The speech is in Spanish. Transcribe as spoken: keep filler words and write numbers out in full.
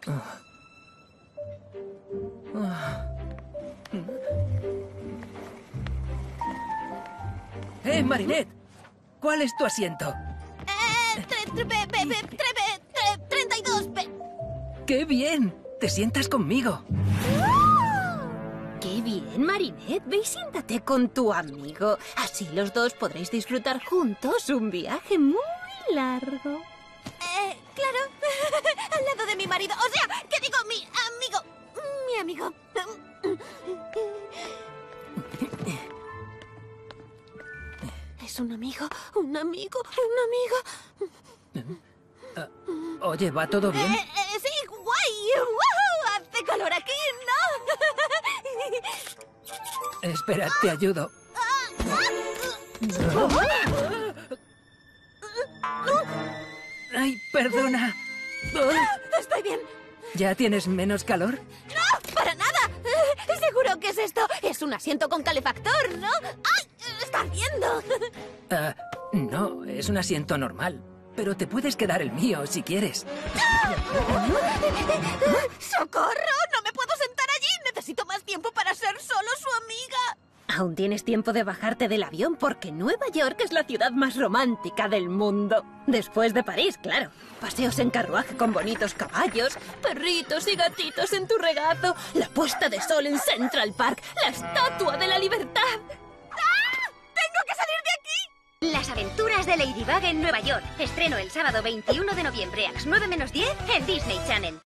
¡Eh, Marinette! ¿Cuál es tu asiento? Eh, tre- tre- be- be- be- tre- be- tre- treinta y dos. be- ¡Qué bien! Te sientas conmigo. ¡Qué bien, Marinette! Ve y siéntate con tu amigo. Así los dos podréis disfrutar juntos un viaje muy largo. Eh, claro. Al lado de mi marido. O sea, ¿qué digo? Mi amigo. Mi amigo. Es un amigo, un amigo, un amigo. Oye, ¿va todo bien? Eh, eh, sí, guay. ¡Woohoo! Hace calor aquí, ¿no? Espera, te ayudo. ¡Ay, perdona! Estoy bien. ¿Ya tienes menos calor? ¡No! ¡Para nada! Eh, ¿Seguro que es esto? Es un asiento con calefactor, ¿no? ¡Ay! ¡Está ardiendo! Ah, no, es un asiento normal. Pero te puedes quedar el mío si quieres. ¡Socorro! ¡No me puedo sentar allí! Necesito más tiempo para ser solo su amiga. Aún tienes tiempo de bajarte del avión porque Nueva York es la ciudad más romántica del mundo. Después de París, claro. Paseos en carruaje con bonitos caballos, perritos y gatitos en tu regazo, la puesta de sol en Central Park, la Estatua de la Libertad. ¡Ah! ¡Tengo que salir de aquí! Las aventuras de Ladybug en Nueva York. Estreno el sábado veintiuno de noviembre a las nueve menos diez en Disney Channel.